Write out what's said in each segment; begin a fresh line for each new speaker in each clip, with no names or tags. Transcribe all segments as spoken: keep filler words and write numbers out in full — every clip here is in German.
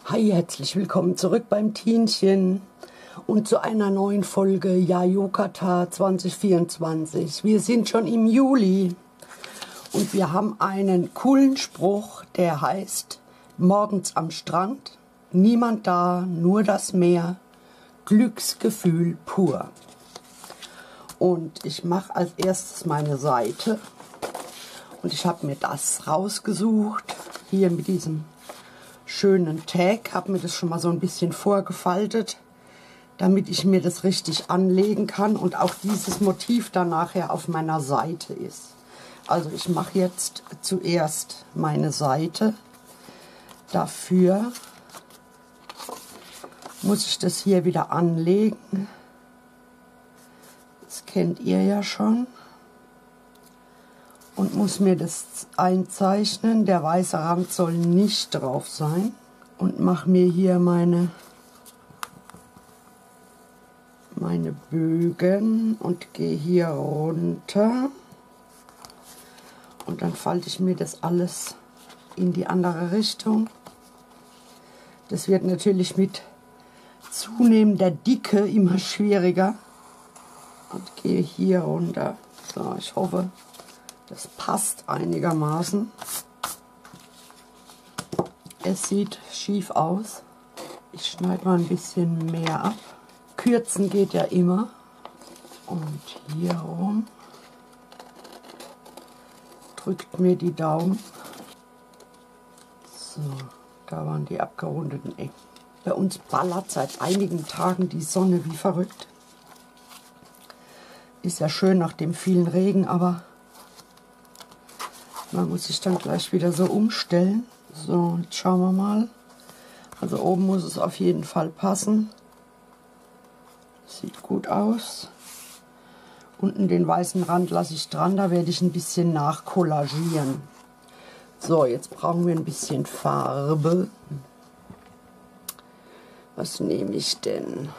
Hi, herzlich willkommen zurück beim Tienchen und zu einer neuen Folge Yayokata zwanzig vierundzwanzig. Wir sind schon im Juli und wir haben einen coolen Spruch, der heißt: Morgens am Strand, niemand da, nur das Meer, Glücksgefühl pur. Und ich mache als erstes meine Seite und ich habe mir das rausgesucht, hier mit diesem schönen Tag, habe mir das schon mal so ein bisschen vorgefaltet, damit ich mir das richtig anlegen kann und auch dieses Motiv dann nachher auf meiner Seite ist. Also ich mache jetzt zuerst meine Seite. Dafür muss ich das hier wieder anlegen. Das kennt ihr ja schon. Und muss mir das einzeichnen. Der weiße Rand soll nicht drauf sein. Und mache mir hier meine, meine Bögen und gehe hier runter. Und dann falte ich mir das alles in die andere Richtung. Das wird natürlich mit zunehmender Dicke immer schwieriger. Und gehe hier runter. So, ich hoffe, das passt einigermaßen. Es sieht schief aus. Ich schneide mal ein bisschen mehr ab. Kürzen geht ja immer. Und hier rum. Drückt mir die Daumen. So, da waren die abgerundeten Ecken. Bei uns ballert seit einigen Tagen die Sonne wie verrückt. Ist ja schön nach dem vielen Regen, aber man muss sich dann gleich wieder so umstellen. So, jetzt schauen wir mal. Also oben muss es auf jeden Fall passen. Sieht gut aus. Unten den weißen Rand lasse ich dran, da werde ich ein bisschen nachkollagieren. So, jetzt brauchen wir ein bisschen Farbe. Was nehme ich denn?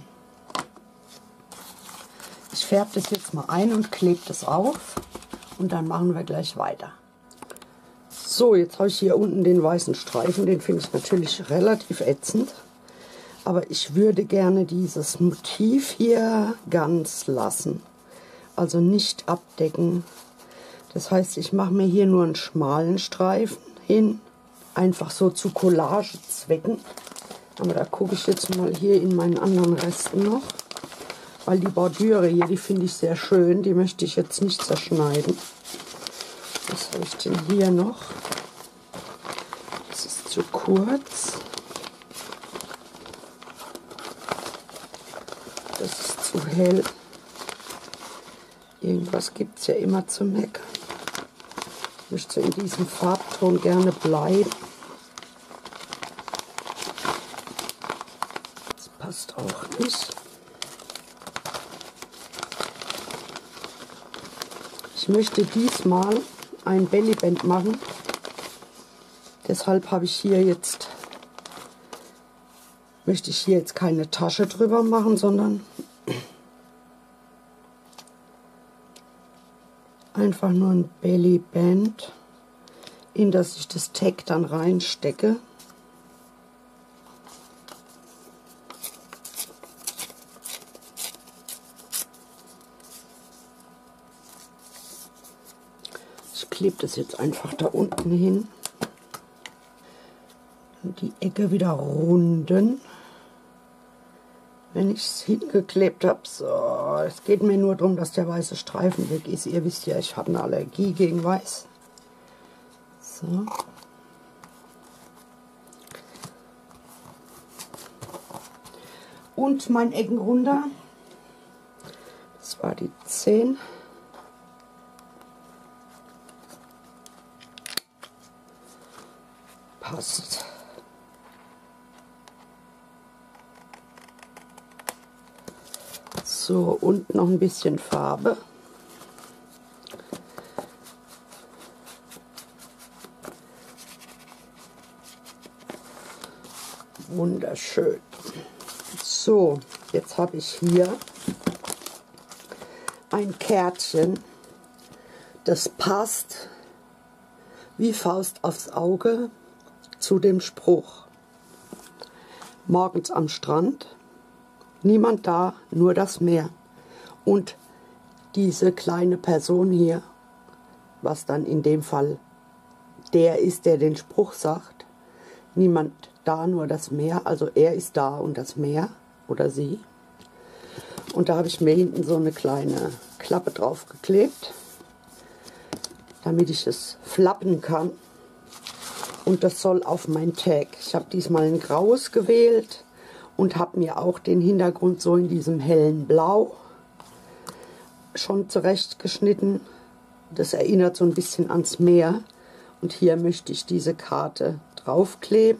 Ich färbe das jetzt mal ein und klebe das auf. Und dann machen wir gleich weiter. So, jetzt habe ich hier unten den weißen Streifen. Den finde ich natürlich relativ ätzend. Aber ich würde gerne dieses Motiv hier ganz lassen. Also nicht abdecken. Das heißt, ich mache mir hier nur einen schmalen Streifen hin. Einfach so zu Collagezwecken. Aber da gucke ich jetzt mal hier in meinen anderen Resten noch. Weil die Bordüre hier, die finde ich sehr schön. Die möchte ich jetzt nicht zerschneiden. Was habe ich denn hier noch? Das ist zu kurz. Das ist zu hell. Irgendwas gibt es ja immer zu meckern. Ich möchte in diesem Farbton gerne bleiben. Das passt auch nicht. Ich möchte diesmal ein Bellyband machen. Deshalb habe ich hier jetzt, möchte ich hier jetzt keine Tasche drüber machen, sondern einfach nur ein Bellyband, in das ich das Tag dann reinstecke. Ich klebe das jetzt einfach da unten hin. Und die Ecke wieder runden. Wenn ich es hingeklebt habe. So, es geht mir nur darum, dass der weiße Streifen weg ist. Ihr wisst ja, ich habe eine Allergie gegen Weiß. So. Und mein Ecken runter. Das war die zehn. Passt. So, und noch ein bisschen Farbe. Wunderschön. So, jetzt habe ich hier ein Kärtchen, das passt wie Faust aufs Auge zu dem Spruch. morgens am Strand, niemand da, nur das Meer. Und diese kleine Person hier, was dann in dem Fall der ist, der den Spruch sagt, niemand da, nur das Meer, also er ist da und das Meer oder sie. Und da habe ich mir hinten so eine kleine Klappe drauf geklebt, damit ich es flappen kann. Und das soll auf mein Tag. Ich habe diesmal ein graues gewählt und habe mir auch den Hintergrund so in diesem hellen Blau schon zurechtgeschnitten. Das erinnert so ein bisschen ans Meer. Und hier möchte ich diese Karte draufkleben,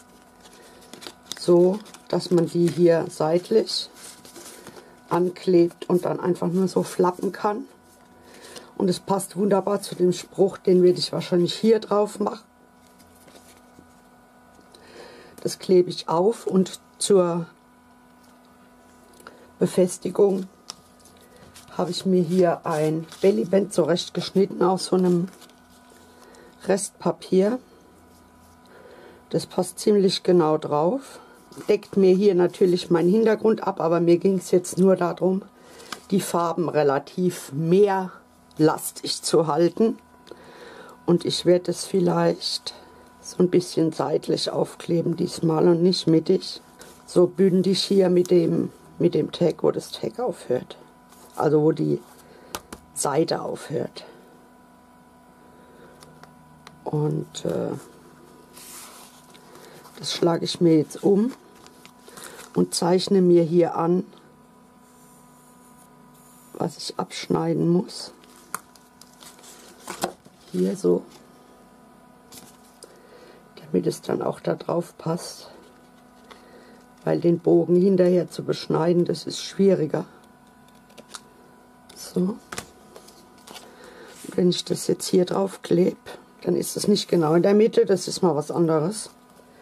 so dass man die hier seitlich anklebt und dann einfach nur so flappen kann. Und es passt wunderbar zu dem Spruch, den werde ich wahrscheinlich hier drauf machen. Das klebe ich auf und zur Befestigung habe ich mir hier ein Bellyband zurechtgeschnitten aus so einem Restpapier. Das passt ziemlich genau drauf. Deckt mir hier natürlich meinen Hintergrund ab, aber mir ging es jetzt nur darum, die Farben relativ mehrlastig zu halten. Und ich werde es vielleicht so ein bisschen seitlich aufkleben diesmal und nicht mittig. So bündig hier mit dem, mit dem Tag, wo das Tag aufhört. Also wo die Seite aufhört. Und äh, das schlage ich mir jetzt um und zeichne mir hier an, was ich abschneiden muss. Hier so, damit es dann auch da drauf passt. Weil den Bogen hinterher zu beschneiden, das ist schwieriger. So. Und wenn ich das jetzt hier drauf klebe, dann ist es nicht genau in der Mitte, das ist mal was anderes.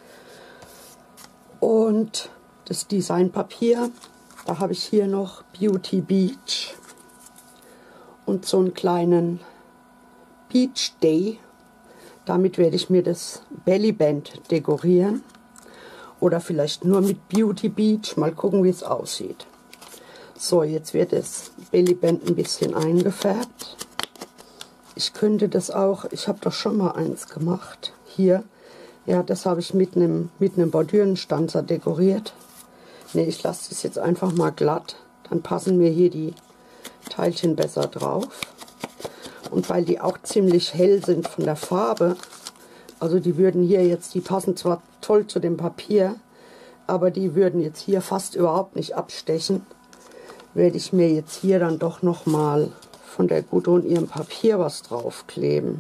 Und das Designpapier, da habe ich hier noch Beauty Beach und so einen kleinen Beach Day. Damit werde ich mir das Bellyband dekorieren. Oder vielleicht nur mit Beauty Beach. Mal gucken, wie es aussieht. So, jetzt wird das Bellyband ein bisschen eingefärbt. Ich könnte das auch, ich habe doch schon mal eins gemacht. Hier, ja, das habe ich mit einem mit einem Bordürenstanzer dekoriert. Ne, ich lasse das jetzt einfach mal glatt. Dann passen mir hier die Teilchen besser drauf. Und weil die auch ziemlich hell sind von der Farbe, also die würden hier jetzt, die passen zwar toll zu dem Papier, aber die würden jetzt hier fast überhaupt nicht abstechen, werde ich mir jetzt hier dann doch noch mal von der Gudrun ihrem Papier was draufkleben,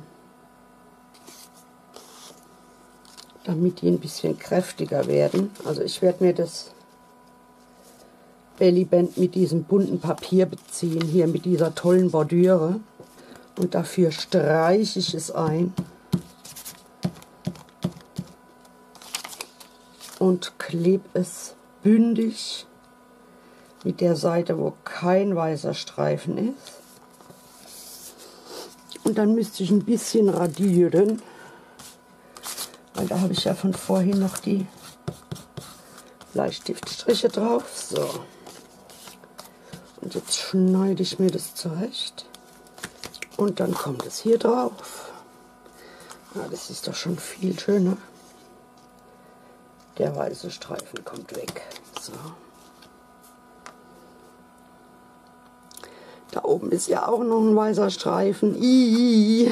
damit die ein bisschen kräftiger werden. Also ich werde mir das Bellyband mit diesem bunten Papier beziehen, hier mit dieser tollen Bordüre, und dafür streiche ich es ein und klebe es bündig mit der Seite, wo kein weißer Streifen ist. Und dann müsste ich ein bisschen radieren, weil da habe ich ja von vorhin noch die Bleistiftstriche drauf. So. Und jetzt schneide ich mir das zurecht. Und dann kommt es hier drauf. Ja, das ist doch schon viel schöner. Der weiße Streifen kommt weg. So. Da oben ist ja auch noch ein weißer Streifen. Ii.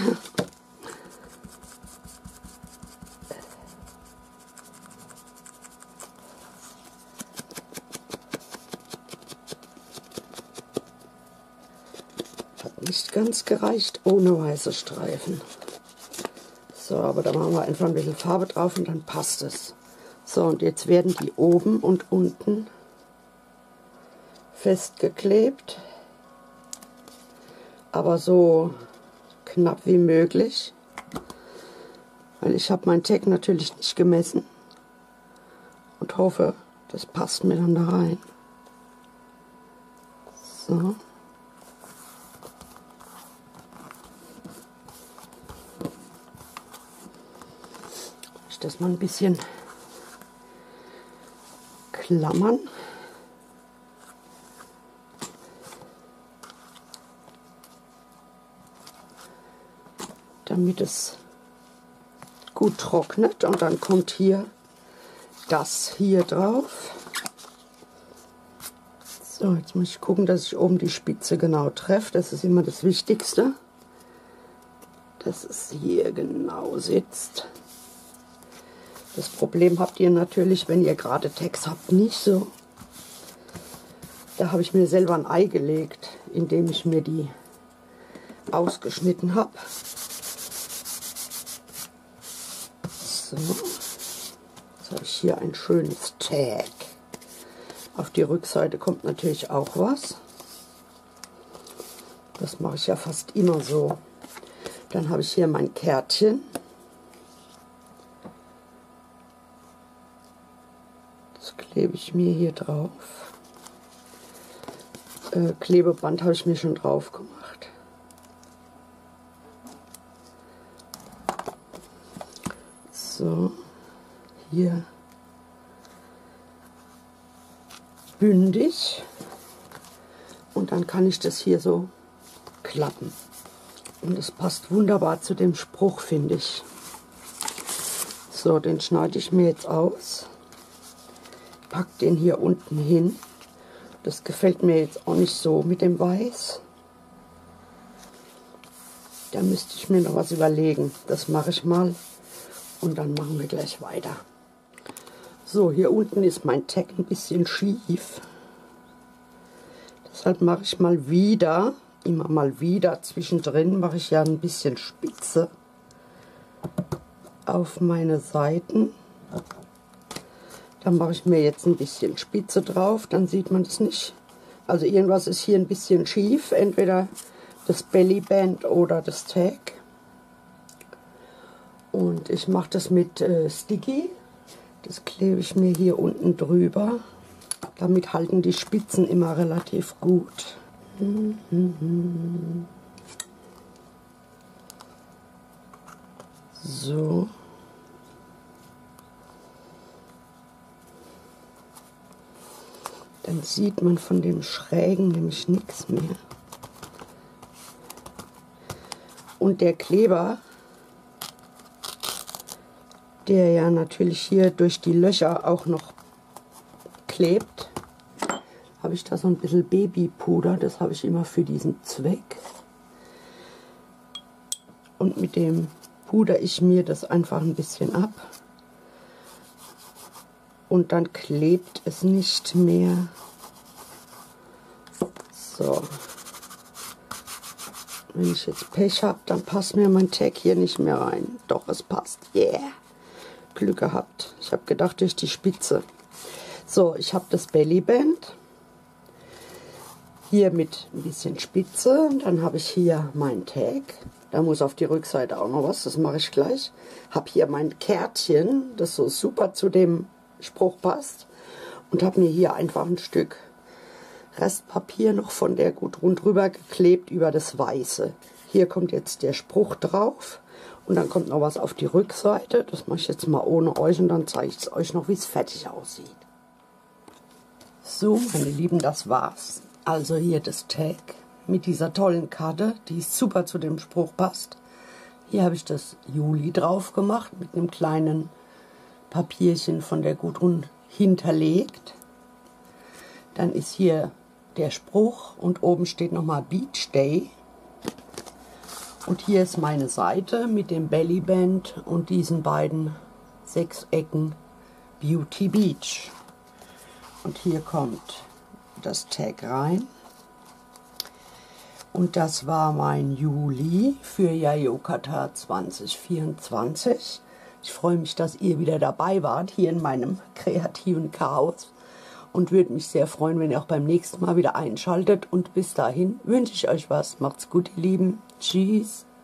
Hat nicht ganz gereicht ohne weiße Streifen. So, aber da machen wir einfach ein bisschen Farbe drauf und dann passt es. So, und jetzt werden die oben und unten festgeklebt, aber so knapp wie möglich, weil ich habe mein Tag natürlich nicht gemessen und hoffe, das passt mir dann da rein. So. Ich das mal ein bisschen Klammern. Damit es gut trocknet, und dann kommt hier das hier drauf. So, jetzt muss ich gucken, dass ich oben die Spitze genau treffe. Das ist immer das Wichtigste, dass es hier genau sitzt. Das Problem habt ihr natürlich, wenn ihr gerade Text habt, nicht so. Da habe ich mir selber ein Ei gelegt, indem ich mir die ausgeschnitten habe. So, jetzt habe ich hier ein schönes Tag. Auf die Rückseite kommt natürlich auch was. Das mache ich ja fast immer so. Dann habe ich hier mein Kärtchen. Das klebe ich mir hier drauf. Äh, Klebeband habe ich mir schon drauf gemacht. So, hier bündig, und dann kann ich das hier so klappen. Und es passt wunderbar zu dem Spruch, finde ich. So, den schneide ich mir jetzt aus. Pack den hier unten hin. Das gefällt mir jetzt auch nicht so mit dem Weiß. Da müsste ich mir noch was überlegen. Das mache ich mal. Und dann machen wir gleich weiter. So, hier unten ist mein Tag ein bisschen schief. Deshalb mache ich mal wieder, immer mal wieder zwischendrin, mache ich ja ein bisschen Spitze auf meine Seiten. Dann mache ich mir jetzt ein bisschen Spitze drauf, dann sieht man es nicht. Also irgendwas ist hier ein bisschen schief, entweder das Bellyband oder das Tag. Und ich mache das mit äh, Sticky. Das klebe ich mir hier unten drüber. Damit halten die Spitzen immer relativ gut. So. Dann sieht man von dem Schrägen nämlich nichts mehr. Und der Kleber, der ja natürlich hier durch die Löcher auch noch klebt, habe ich da so ein bisschen Babypuder. Das habe ich immer für diesen Zweck. Und mit dem puder ich mir das einfach ein bisschen ab. Und dann klebt es nicht mehr. So. Wenn ich jetzt Pech habe, dann passt mir mein Tag hier nicht mehr rein. Doch, es passt. Yeah. Glück gehabt. Ich habe gedacht, durch die Spitze. So, ich habe das Bellyband. Hier mit ein bisschen Spitze. Dann habe ich hier mein Tag. Da muss auf die Rückseite auch noch was. Das mache ich gleich. Habe hier mein Kärtchen, das so super zu dem Spruch passt. Und habe mir hier einfach ein Stück Restpapier noch von der gut rundrüber geklebt über das Weiße. Hier kommt jetzt der Spruch drauf. Und dann kommt noch was auf die Rückseite. Das mache ich jetzt mal ohne euch und dann zeige ich es euch noch, wie es fertig aussieht. So, meine Lieben, das war's. Also hier das Tag mit dieser tollen Karte, die super zu dem Spruch passt. Hier habe ich das Juli drauf gemacht mit einem kleinen Papierchen von der Gudrun hinterlegt. Dann ist hier der Spruch und oben steht nochmal Beach Day. Und hier ist meine Seite mit dem Bellyband und diesen beiden Sechsecken Beauty Beach. Und hier kommt das Tag rein. Und das war mein Juli für Yayokata zwanzig vierundzwanzig. Ich freue mich, dass ihr wieder dabei wart hier in meinem kreativen Chaos. Und würde mich sehr freuen, wenn ihr auch beim nächsten Mal wieder einschaltet. Und bis dahin wünsche ich euch was. Macht's gut, ihr Lieben. Tschüss.